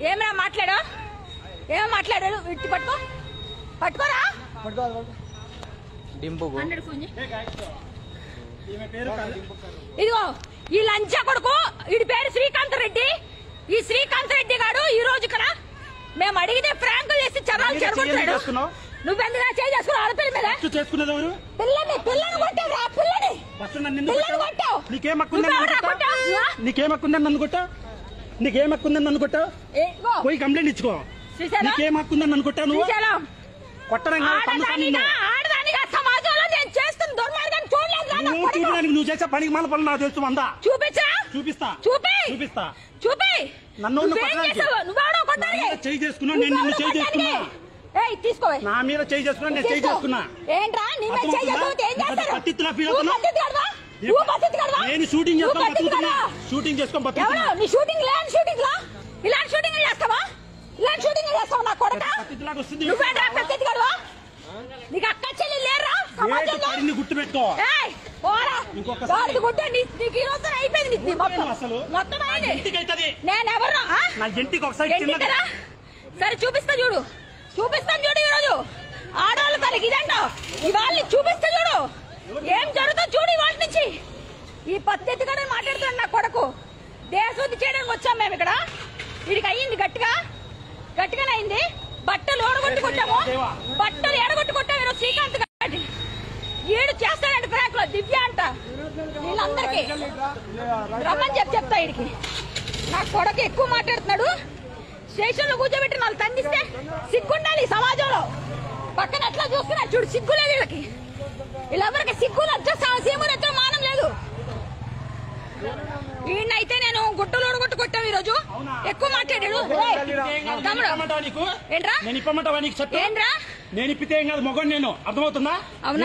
ఏమరా మాట్లాడా? ఏమో మాట్లాడాడు? ఇటు పట్టుకో, పట్టుకోరా. ఇదిగో ఈ లంచా కొడుకు, వీడి పేరు శ్రీకాంత్ రెడ్డి. ఈ శ్రీకాంత్ రెడ్డి గారు ఈ రోజు ఇక్కడ మేము అడిగితే ఫ్రాంకులు చేసి చరాలు చెరగొట్టాడు. నువ్వెందుకు చేసుకున్నావు? ఆడపిల్ల మీద పిల్లని కొట్టావు, పిల్లని కొట్టావు. నీకేమక్కుందని నన్ను కొట్టావు? నీకేమక్కుందని నన్ను కొట్టావు? పోయి కంప్లైంట్ ఇచ్చుకో. నీకేమక్కుందని నన్ను కొట్టావు? నువ్వు ఆడదానిగా సమాజంలో నేను చేస్తున్న దుర్మార్గాన్ని చూడలేదు. నువ్వు చేసే పనికి మన పనులు నాకు తెలుసు. వందా చూపించా? చూపిస్తా. చూపి. నన్ను చేయి చేసుకున్నా, నేను నిన్ను చేయి చేసుకున్నా. తీసుకో. నా మీద చేయి చేసుకున్నా, నేను చేయి చేసుకున్నా. ఏంట్రా నీ మీద చేయి చేసుకుంటే ఏం చేస్తారు? నేను షూటింగ్ షూటింగ్ చేసుకొని ఎవరు నీ షూటింగ్ లేని షూటింగ్ లా ఇలాంటి షూటింగ్ చేస్తావా? ఇలాంటి షూటింగ్ చేస్తావా? నా కొడక నువ్వేంట్రా పెద్దది కడవా? నీకు అక్క చెల్లి లేరా సమాజంలో? గుర్తు పెట్టుకో. నీకు ఈ రోజు అయిపోయింది. మొత్తం నేనెవరు? సరే చూపిస్తాను చూడు ఈ రోజు ఆడవాళ్ళు తనకి ఇదంట. ఇవాళ చూపిస్తా చూడు ఏం జరుగుతుందో చూడు. ఇవాళ నుంచి ఈ పద్ధతి కూడా మాట్లాడుతున్నాడు నా కొడుకు. దేశోద్ధి చేయడానికి వచ్చాం మేము ఇక్కడ. వీడికి అయ్యింది గట్టిగానే అయింది. బట్టలు ఏడగొట్టుకుంటాము, బట్టలు ఏడగొట్టుకుంటాం. ఈరోజు శ్రీకాంత్ గారి ఏడు చేస్తాడంటే ఫ్రాంక్ లో దివ్య అంట. వీళ్ళందరికీ రమ్మని చెప్తా. వీడికి నా కొడుకు ఎక్కువ మాట్లాడుతున్నాడు. స్టేషన్ లో కూర్చోబెట్టి వాళ్ళు తందిస్తే సిగ్గుండాలి సమాజంలో. పక్కన ఎట్లా చూస్తున్నా చూడు, సిగ్గులేదు వీళ్ళకి. వీళ్ళెవరికి సిగ్గులు వచ్చా సీములు వచ్చా మానం లేదు. ఈయనైతే నేను గుట్టలు ఓడగొట్టుకొట్టావు. ఈ రోజు ఎక్కువ మాట్లాడాడు. ఏంట్రా నేను ఇప్పితే ఏం కాదు, మొగడు నేను. అర్థమవుతుందా?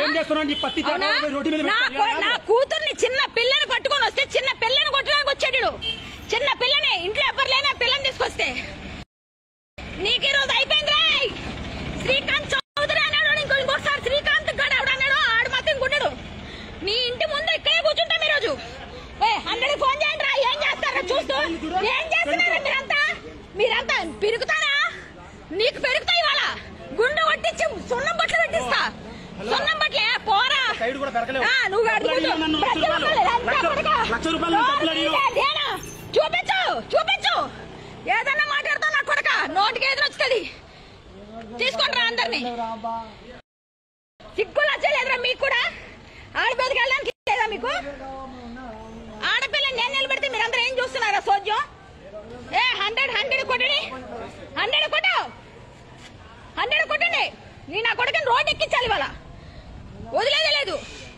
నా కూతుర్ని చిన్న పిల్లని పట్టుకొని వస్తే చిన్న పిల్లని కొట్టడానికి వచ్చాడు. చిన్న పిల్లని ఇంట్లో ఎవరు లేని పిల్లని తీసుకొస్తే నీకు ఈ రోజు అయిపోయింది. శ్రీకాంత్ చౌదరి అన్నాడు, ఇంకోసారి శ్రీకాంత్ గడ ఎవడన్నాడు ఆడు మాత్రం గుడ్డాడు. నీ ఇంటి ముందు ఇక్కడే కూర్చుంటాం ఈ రోజు. 100 ఫోన్ చేయండి రా. ఏం చేస్తారా చూస్తూ? ఏం చేస్తున్నారా మీరంతా? పెరుగుతారా? నీకు పెరుగుతాయి. ఇవాళ గుండు కొట్టించి సున్నం బట్టలు పెట్టిస్తా. సున్నం బట్టలే పోరా. నువ్వు చూపించు. ఏదన్నా మాట్లాడుతావు నా కొడక. నోటికి ఏదో వస్తుంది. తీసుకుంటారా అందరినీ? సిగ్గులు వచ్చలేదురా మీకు కూడా? ఆడపిల్లకి వెళ్ళడానికి లేదా మీకు? ఆడపిల్ల నేను నిలబెడితే మీరందరూ ఏం చూస్తున్నారా? సోద్యం 100 కొట్టండి. 100 కొట్టండి. నీ నా కొడుకుని రోడ్డు ఎక్కించాలి. ఇవాళ వదిలేదే లేదు.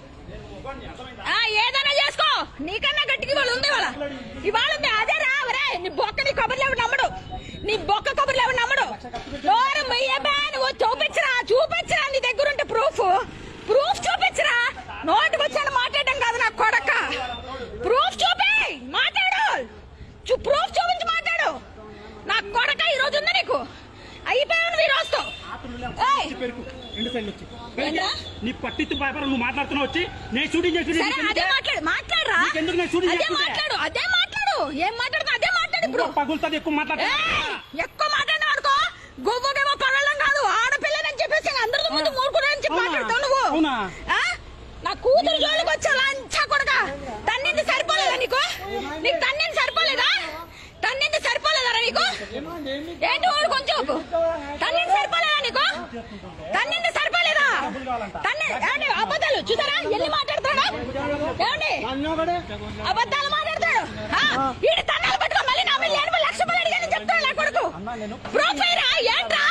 ఏదైనా చేసుకో. నీకన్నా గట్టికి వాళ్ళు ఉంది. ఇవాళ ఉంది. అదే రావరే నీ బొక్క. నీ కబుర్లు ఎవరు నమ్మడు. నీ బొక్క కబుర్లు ఎవరు నమ్మడు. నోరు నువ్వు చూపించరా. నీ దగ్గర ఉంటే ప్రూఫ్ చూపించరా. నోటికి వచ్చాను మాట్లాడడం కాదు నా కొడక. ప్రూఫ్ చూపి మాట్లాడు. ప్రూఫ్ చూపించి మాట్లాడు నా కొడక. ఈ రోజు ఉంది నీకు. అయిపోయావు ఈ రోజుతో. నీ పట్టిత్తు పేపర్ నువ్వు మాట్లాడుతున్నావు. వచ్చి నేను షూటింగ్ చేసి అదే మాట్లాడరా. అదే మాట్లాడు. ఏం మాట్లాడుతున్నా అదే మాట్లాడు. ఇప్పుడు పగులుతుంది. ఎక్కువ మాట్లాడినా అనుకో. గొప్పకేమో పగలం కాదు. ఆడపిల్లని చెప్పేసి అందరితో ముందు మూడుకున్నాయని చెప్పి మాట్లాడతావు నువ్వు. నా కూతురు జోలికి వచ్చా లంచా కొడక. తన్నింది సరిపోలేదా నీకు? నీకు తన్నింది సరిపోలేదా? నీకు ఏంటి వాడు కొంచెం తన్నింది సరిపోలేదా? నీకు తన్నింది సరిపోలేదా? అబద్ధాలు చూసారా ఎన్ని మాట్లాడతాడు? ఏమండి అబద్ధాలు మాట్లాడతాడు. ఈడు తన్నాలు పట్టుకో. మళ్ళీ నా మీద 80 లక్షలు అడిగాను చెప్తాడు నా కొడుకు. ప్రొఫైరా ఏంట్రా?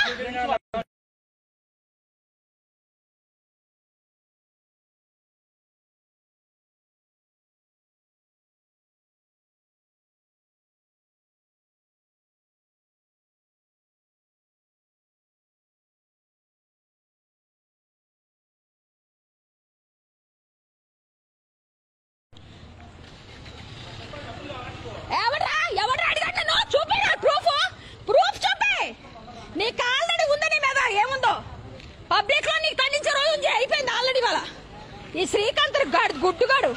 ఎవడ్రా అడిగట్టు? చూపి ప్రూఫ్ చూపి. నీకు ఆల్రెడీ ఉందా నీ మీద? ఏముందో పబ్లిక్ లో నీకు తగ్గించే రోజు అయిపోయింది ఆల్రెడీ. వాళ్ళ ఈ శ్రీకాంత్ గుడ్డుగాడు.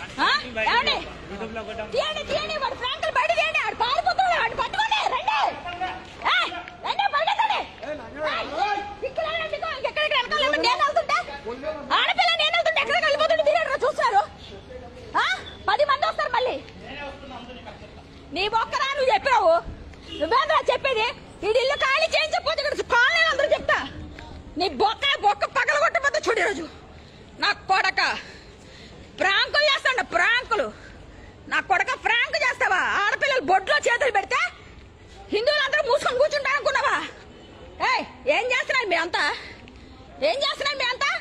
తీయండి వాడు ఫ్రాంకులు బయట తీయండి. ఆడు పారిపోతాడు. ఆడు పట్టుకోండి రండి. ప్రాంకులు నా కొడక ప్రాంక్ చేస్తావా? ఆడపిల్లలు బొడ్లో చేతులు పెడితే హిందువులందరూ మూసుకొని కూర్చుంటా అనుకున్నావా? ఏం చేస్తున్నారు మీ అంతా? ఏం చేస్తున్నారు మీ అంతా?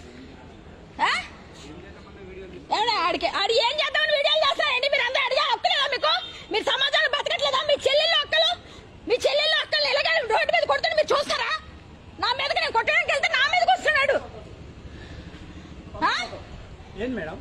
ఆడి ఏం చేద్దామని వీడియోలు చేస్తారండి మీరు అందరూ? అడిగా హక్కులేదా మీకు? మీరు సమాజంలో బతకట్లేదా? మీ చెల్లెళ్ళు అక్కలు ఎలాగ రోడ్డు మీద కొడుతుంటే మీరు చూస్తారా? నా మీదకి నేను కొట్టడానికి వెళ్తే నా మీదకి వస్తున్నాడు. ఏంది మేడం?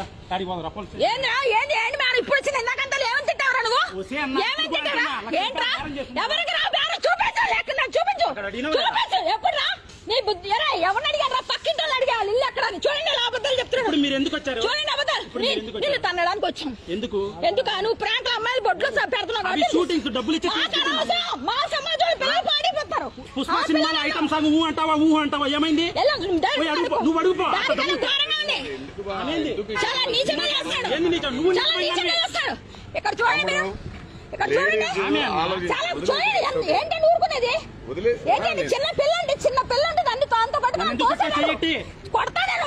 ఏంది మేడం ఇప్పుడు వచ్చింది? ఇందాకంతా ఏమని తిట్టావురా నువ్వు? ఏమని తిట్టారా? ఏంట్రా? ఎవరికి రా బేరం చూపించు, లేకుండా చూపించు. ఎప్పుడు రా నీ బుద్ధి? ఎవరిని అడిగారు? పక్కింటి వాళ్ళు అడిగారు ఇల్లు ఎక్కడ? చూడండి అబద్ధాలు చెప్తున్నాడు. మీరు ఎందుకు వచ్చారు? చూడండి అబద్ధాలు. నిన్ను తన్నడానికి వచ్చాం. ఎందుకు నువ్వు ప్రాంక్ అమ్మాయిలు బొడ్లు పెడుతున్నావు. మా సమాజంలో పిల్లలు పాడిపోతారు. పుష్ప సినిమాలో ఐటమ్ సాంగ్ ఊ అంటావా ఏమైంది? నువ్వు అడుగుపో. చాలా నీచంగా చేస్తాడు. ఇక్కడ చూడండి మీరు, ఇక్కడ చూడండి. చాలా చూడండి. ఏంటంటే ఊరుకునేది? ఏంటంటే చిన్న పిల్ల అంటే దాన్ని తాంతో పాటు కొడతా నేను.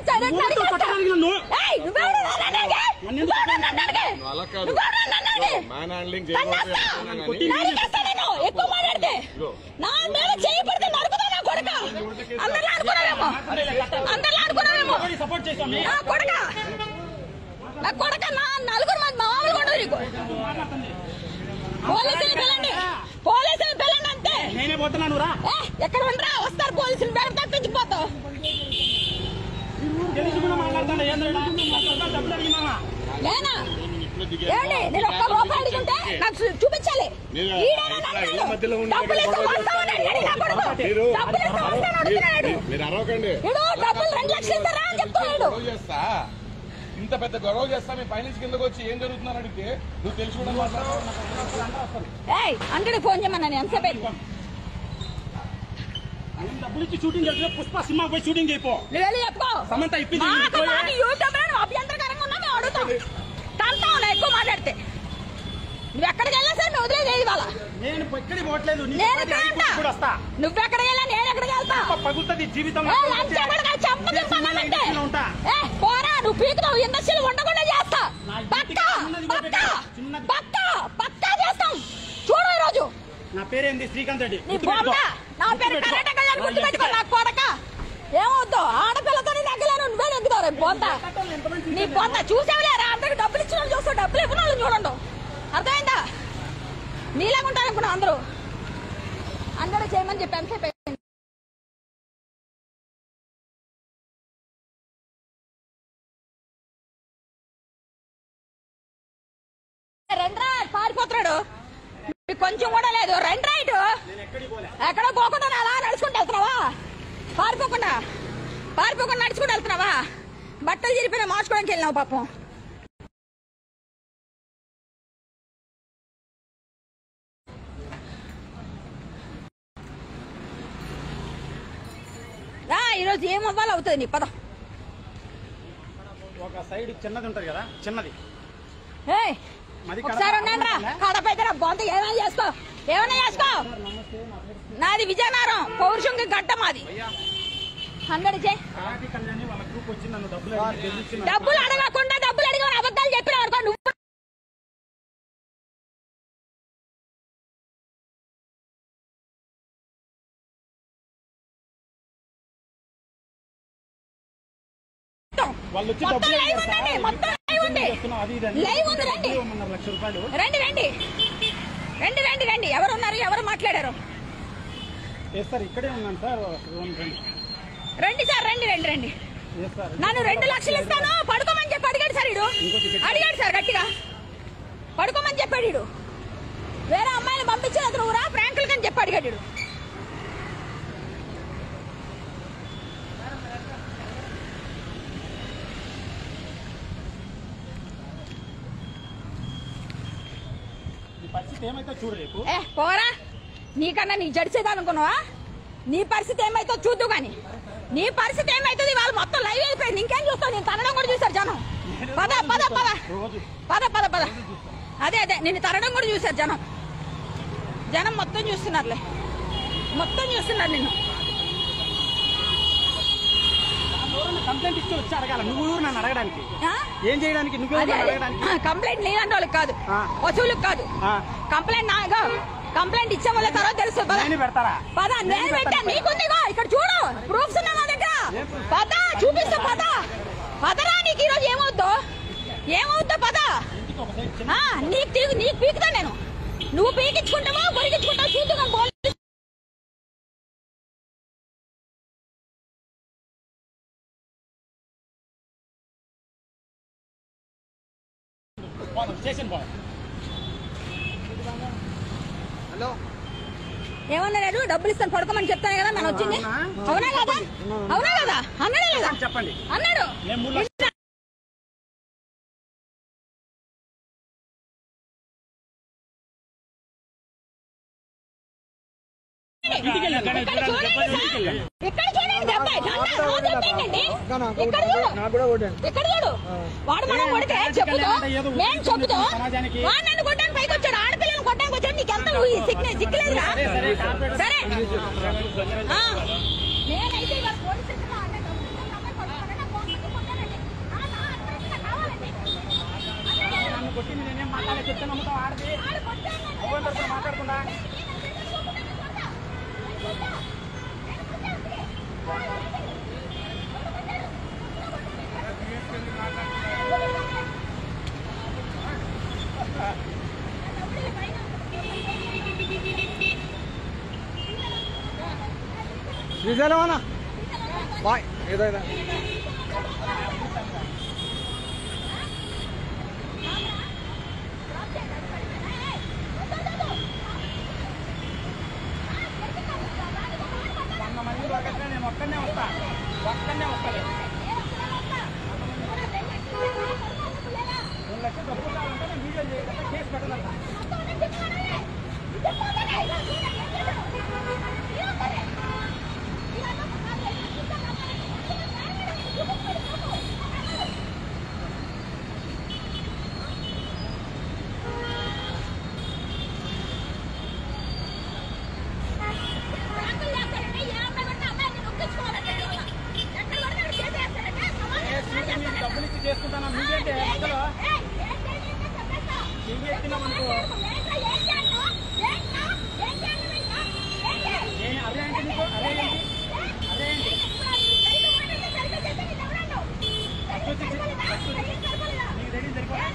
ఎక్కువ మాట్లాడితే నా మీద చేయి పడితే నడుపుతా నా కొడక. అందరిలో అనుకున్నావేమో నా కొడక. నా నలుగురు మంది మామూలు కొడదు నీకు. పోలీసులు పిల్లండి అంతే. నేనే పోతున్నాను రా. ఎక్కడ ఉండరా? వస్తారు పోలీసులు బయట తప్పించిపోతావు. నేనా? ఏమండి నేను ఒక్క రూపాయి అడుగుంటే నాకు చూపించాలి. డబ్బులు 2 లక్షలు ఇస్తారా అని చెప్తున్నాడు. ఇంత పెద్ద గొడవ చేస్తా మీ ఫైనాన్స్ కిందకు వచ్చి ఏం జరుగుతుందని అడిగితే నువ్వు తెలుసుకోవడం అంటే ఫోన్ చేయమన్నా ఎంతసేపు డబ్బులు ఇచ్చి షూటింగ్ చేస్తే పుష్ప సినిమా పోయి షూటింగ్ అయిపో. నువ్వు వెళ్ళి చెప్పుకో. సమంత ఇప్పింది యూట్యూబ్ లో అభ్యంతరకరంగా ఉన్నా మేము అడుగుతాం. తంతావు ఎక్కువ మాట్లాడితే. నువ్వు ఎక్కడికి వెళ్ళా సార్? నువ్వు వదిలేదు ఇవాళ. నేను ఎక్కడికి పోవట్లేదు. నువ్వెక్కడికి వెళ్ళా నేను ఎక్కడికి వెళ్తా? పగులుతుంది జీవితం. పోరా నువ్వు పీకుతావు. ఇండస్ట్రీలు ఉండకుండా చేస్తా. పక్కా చేస్తాం. చూడు ఈ రోజు. నా పేరేంది? శ్రీకాంత్ రెడ్డి. నా పేరు కర్ణాటక గుర్తుపెట్టుకో. నా కొడక ఏమవుద్దు? ఆడపిల్లతో నెగ్గలేను. నువ్వే నెగ్గుతావు రేపు బొంత. నీ బొంత చూసేవలేరా? అందరికి డబ్బులు ఇచ్చిన వాళ్ళు చూస్తావు, డబ్బులు ఇవ్వని వాళ్ళు చూడండి. అర్థమైందా? నీలాగుంటారు ఇప్పుడు అందరూ చేయమని చెప్పి ఎంతసేపు రెండ్రా పారిపోతున్నాడు. కొంచెం కూడా లేదు. రెండు రైట్ ఎక్కడ పోకుండా అలా నడుచుకుంటూ వెళ్తున్నావా? పారిపోకుండా నడుచుకుంటూ వెళ్తున్నావా? బట్టలు చిరిపిన మార్చుకోవడానికి వెళ్ళినావు పాపం. ఈరోజు ఏం అవ్వాలి అవుతుంది నీ పదం. ఒక సైడ్ చిన్నది ఉంటది కదా, చిన్నది ఒకసారి ఉండండి రా. కడప అయితే బొంత ఏమైనా చేసుకో. నాది విజయనగరం పౌరుషంకి గడ్డ మాది. డబ్బులు అడగకుండా డబ్బులు అడిగమని అబద్ధాలు చెప్పిన అనుకో. నువ్వు రండి. ఎవరున్నారు? ఎవరు మాట్లాడారు? ఇక్కడే ఉన్నాను సార్. రండి సార్. రండి. నన్ను 2 లక్షలు ఇస్తాను పడుకోమని చెప్పి అడిగాడు సార్. అడిగాడు సార్ గట్టిగా పడుకోమని చెప్పాడు. వేరే అమ్మాయిని పంపించిన అతను ఊరా ప్రాంకులు కని చెప్పి అడిగాడు. పోరా. నీకన్నా నీ జడిసేదా అనుకున్నావా? నీ పరిస్థితి ఏమైతే చూద్దు గాని. నీ పరిస్థితి ఏమైతుంది? వాళ్ళు మొత్తం లైవ్ అయిపోయింది. ఇంకేం చూస్తావు? నేను తనడం కూడా చూసారు జనం. పద. అదే నిన్ను తరడం కూడా చూసారు జనం మొత్తం చూస్తున్నారు నిన్ను. కంప్లైంట్ ఇచ్చి వచ్చి అడగాల. నువ్వు నన్ను అడగడానికి ఏం చేయడానికి? నువ్వు అడగడానికి కంప్లైంట్ నీలాంటి వాళ్ళకి కాదు, వసూలుకు కాదు. కంప్లైంట్ కంప్లైంట్ ఇచ్చే వాళ్ళ తర్వాత తెలుసు. పెడతారా? పదా నేను పెట్టాను, నీకుందిగో ఇక్కడ చూడు, ప్రూఫ్స్ ఉన్నాయి మా దగ్గర. పదా చూపిస్తా, పదరా. నీకు ఈరోజు ఏమవుద్దో పదా. నీకు పీకుతా నేను. నువ్వు పీకించుకుంటావా పొరిగించుకుంటావు చూద్దాం. ఏమన్నాడు? డబ్బులు ఇస్తాను పడుకోమని చెప్తాను కదా నన్ను వచ్చింది. అవునా కదా? అన్నాడే లేదా? చెప్పండి. అన్నాడు. ఇక్కడ చూడండి, ఇక్కడ చూడు. వాడు మనం కొడితే చెప్పుతో నేను చెప్పుతో వాడు నన్ను కొట్టడానికి పైకి వచ్చాడు. ఆడపిల్లలు కొట్టడానికి వచ్చాడు. నీకెంత సిక్కులేదురా? సరే నేనైతే మాట్లాడకుండా శ్రీశైలమన్నా బాయ్ ఏదైనా నేను ఒక్కనే వస్తాను. 2 లక్షలు డబ్బులు కావాలంటే నేను వీడియో చేయగలరా? కేసు పెట్టగలరా? డబ్బులు ఇచ్చి చేసుకుంటాను మీకేంటే మధ్యలో నీకు ఎత్తినామనుకో. అదేంటి నీకు? అదేంటి నీకు రెడీ సరిపోదా?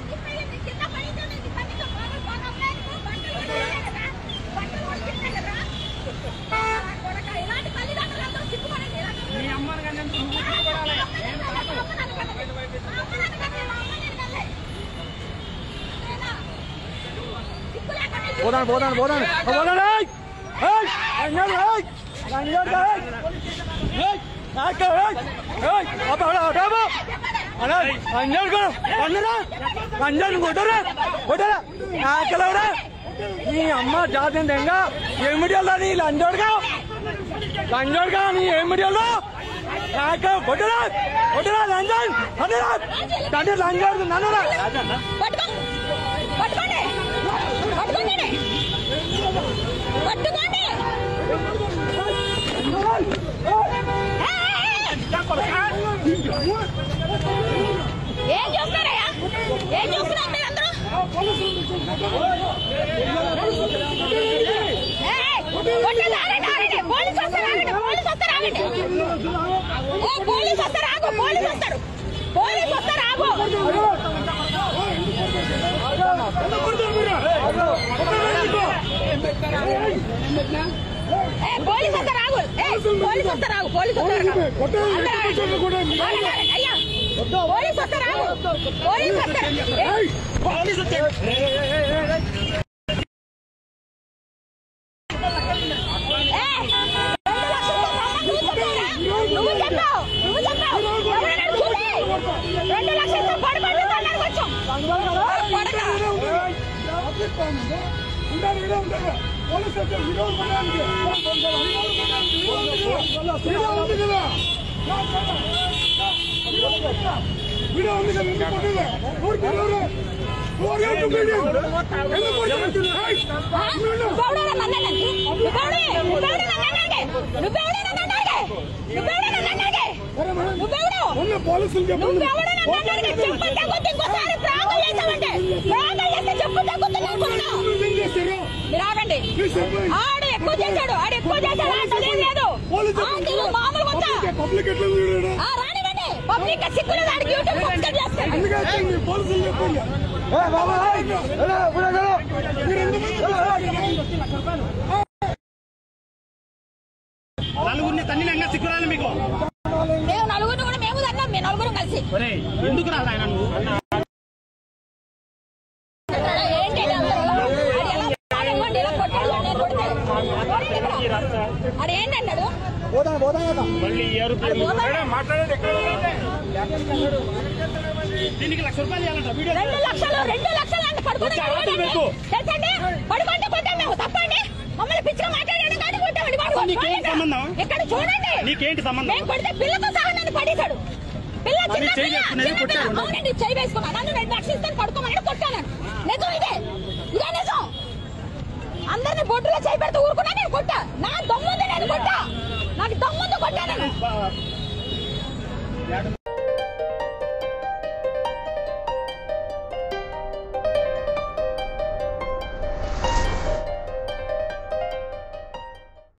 మీ అమ్మని కానీ నువ్వు సిగ్గుపడాలి. నేను కాదు. పోదాను నీ అమ్మ జాతింగా ఏమిడియల్లా నీ లంజోడుగా నీ ఏమిడియల్లో కొట్టరా లంజన్ అంటే లంజోడు నన్ను ఏం చూస్తున్నారయ్యా? ఏం చూస్తున్నారు మీరు అందరూ? పోలీసు వస్తారు, నువ్వెవడేనా నువ్వెవడో నన్ను అడిగే? నువ్వెవడో? పోలీసులు నువ్వెవడో నన్ను అడిగే? చెప్పు తగ్గుతుంది ఇంకోసారి ప్రాంగం చేసావంటే ప్రాంగం చేస్తే చెప్పు తగ్గుతుంది అనుకుంటున్నావు. మీరు ఆగండి. ఆడు ఎక్కువ చేశాడు అంటేం లేదు. మామూలుగా వద్దా? రానివ్వండి. పబ్లిక్ సిగ్గులేదు. ఆడికి యూట్యూబ్ సబ్స్క్రైబ్ చేస్తాను. నలుగురిని తన్నినంగా సిగ్గురాలి మీకు. మేము నలుగురిని కూడా మేము తన్నాం. మీ నలుగురు కలిసి ఎందుకు రాదు ఆయన నువ్వు అది ఏంటన్నాడు? మళ్ళీ దీనికి ₹1,00,000 ఇవ్వాలంట. వీడియో 2 లక్షలు అంటే పడుకుంటే కొట్టాం మేము. తప్పండి. మమ్మల్ని పిచ్చిగా మాట్లాడాడు కానీ కొట్టామండి. నీకేం సంబంధం? ఇక్కడ చూడండి. నీకేంటి సంబంధం? మేము కొడితే పిల్లతో సహా నన్ను పడేశాడు. పిల్ల చిన్న పిల్ల. అవునండి, చేయి వేసుకున్నాను. నన్ను 2 లక్షలు ఇస్తాను పడుకోమని కొట్టాను. నిజం ఇదే నిజం. అందరిని బొట్టులో చేయి పెడితే ఊరుకున్నా నేను కొట్టా. నా దమ్ముంది, నేను కొట్టా. నాకు దమ్ముంది కొట్టాను.